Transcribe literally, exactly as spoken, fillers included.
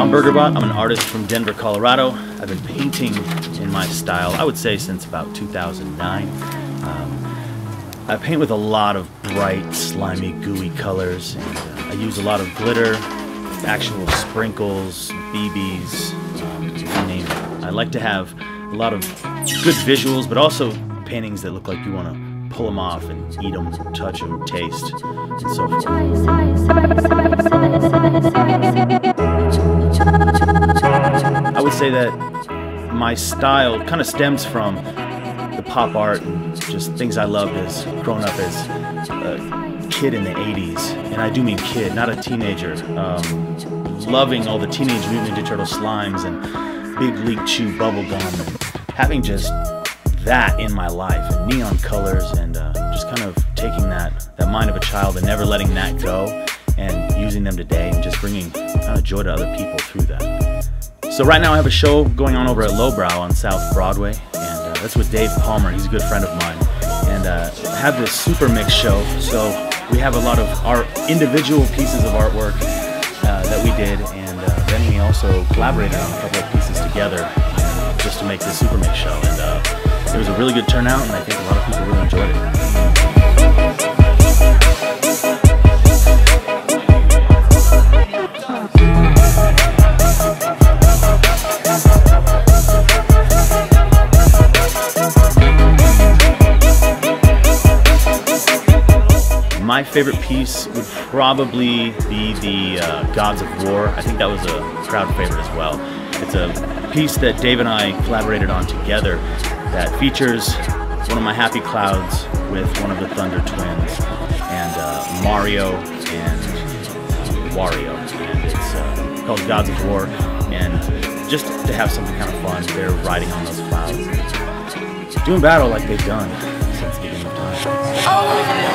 I'm Burgerbot. I'm an artist from Denver, Colorado. I've been painting in my style, I would say, since about two thousand nine. Um, I paint with a lot of bright, slimy, gooey colors. And, uh, I use a lot of glitter, actual sprinkles, B Bs, um, you name it. I like to have a lot of good visuals, but also paintings that look like you want to pull them off and eat them, touch them, taste, and so forth. I would say that my style kind of stems from the pop art and just things I loved as growing up as a kid in the eighties. And I do mean kid, not a teenager. Um, loving all the Teenage Mutant Ninja Turtle slimes and Big League Chew bubblegum, and having just that in my life, and neon colors, and uh, just kind of taking that, that mind of a child and never letting that go, and using them today and just bringing kind of joy to other people through that. So right now I have a show going on over at Lowbrow on South Broadway, and uh, that's with Dave Palmer. He's a good friend of mine. And uh, I have this super mix show, so we have a lot of our individual pieces of artwork uh, that we did, and uh, then we also collaborated on a couple of pieces together uh, just to make this super mix show. And uh, it was a really good turnout, and I think a lot of people really enjoyed it. My favorite piece would probably be the uh, Gods of War. I think that was a crowd favorite as well. It's a piece that Dave and I collaborated on together that features one of my Happy Clouds with one of the Thunder Twins, and uh, Mario and Wario. And it's uh, called Gods of War, and just to have something kind of fun, they're riding on those clouds, doing battle like they've done since the beginning of time.